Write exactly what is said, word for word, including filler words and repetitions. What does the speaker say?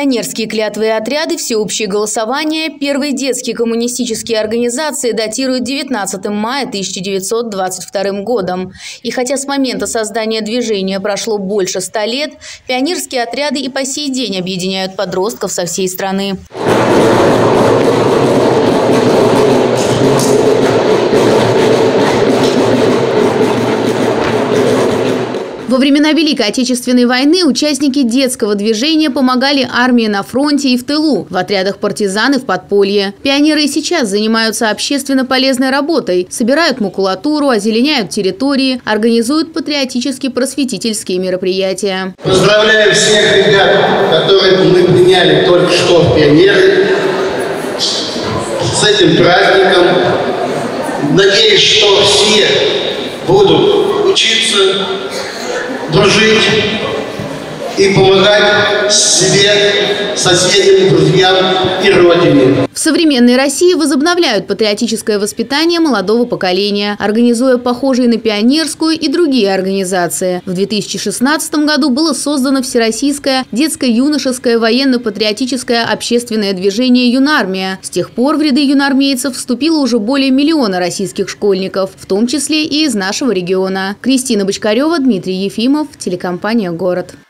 Пионерские клятвые отряды, всеобщее голосование, первые детские коммунистические организации датируют девятнадцатым мая тысяча девятьсот двадцать вторым годом. И хотя с момента создания движения прошло больше ста лет, пионерские отряды и по сей день объединяют подростков со всей страны. Во времена Великой Отечественной войны участники детского движения помогали армии на фронте и в тылу, в отрядах партизан и в подполье. Пионеры и сейчас занимаются общественно полезной работой, собирают макулатуру, озеленяют территории, организуют патриотически-просветительские мероприятия. Поздравляю всех ребят, которые мы приняли только что в пионеры, с этим праздником. Надеюсь, что все будут учиться, дружить и помогать себе, соседям, друзьям и родине. В современной России возобновляют патриотическое воспитание молодого поколения, организуя похожие на пионерскую и другие организации. В две тысячи шестнадцатом году было создано Всероссийское детско-юношеское военно-патриотическое общественное движение «Юнармия». С тех пор в ряды юнармейцев вступило уже более миллиона российских школьников, в том числе и из нашего региона. Кристина Бочкарева, Дмитрий Ефимов, телекомпания «Город».